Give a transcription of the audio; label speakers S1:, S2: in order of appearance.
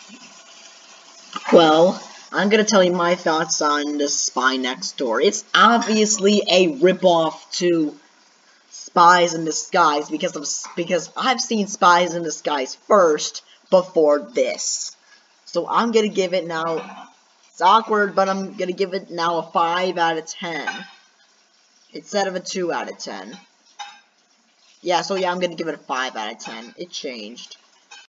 S1: Well, I'm gonna tell you my thoughts on the Spy Next Door. It's obviously a ripoff to Spies in Disguise because I've seen Spies in Disguise first before this. So I'm gonna give it now. It's awkward, but I'm gonna give it now a 5 out of 10 instead of a 2 out of 10. Yeah, so yeah, I'm gonna give it a 5 out of 10. It changed.